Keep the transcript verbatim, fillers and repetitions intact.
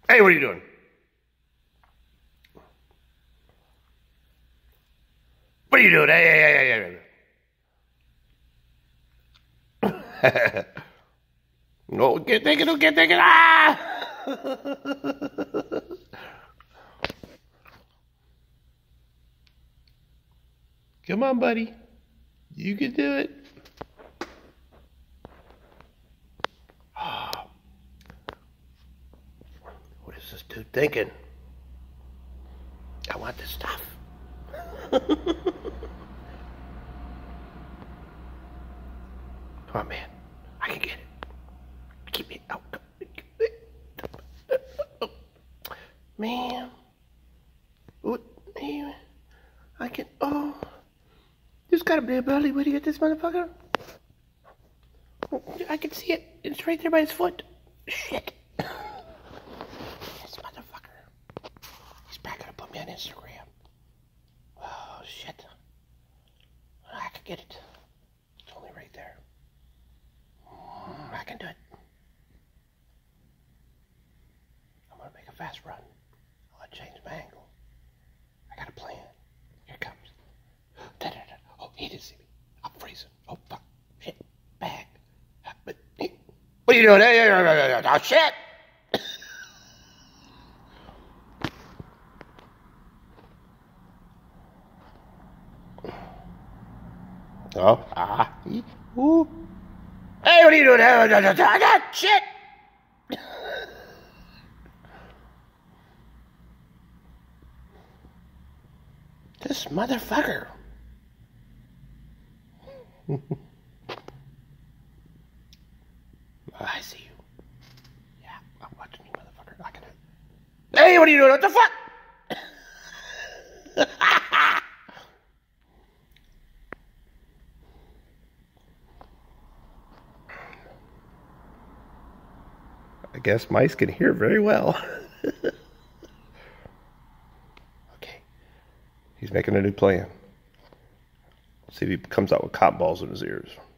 Hey, what are you doing? What are you doing? Hey, hey, hey, hey, hey. No, get take it, don't get take it. Ah! Come on, buddy. You can do it. Oh. What is this dude thinking? I want this stuff. Come on, man. I can get it. Keep it out. Man. What? I can. Oh. There's gotta be a belly. Where do you get this motherfucker? I can see it. It's right there by his foot. Shit. This motherfucker. He's probably gonna put me on Instagram. Oh, shit. I can get it. It's only right there. I can do it. I'm gonna make a fast run. I want to change my angle. I got a plan. Here it comes. Da, da, da. Oh, he didn't see me. I'm freezing. Oh, fuck. Shit. Bag. But, what are you doing? Hey, hey, hey, hey, hey. Oh, shit. Oh, ah. Ooh. Hey, what are you doing? Shit. This motherfucker. Oh, I see you. Yeah, I'm watching you, motherfucker. I can do it. Hey, what are you doing? What the fuck? I guess mice can hear very well. Okay. He's making a new plan. Let's see if he comes out with cotton balls in his ears.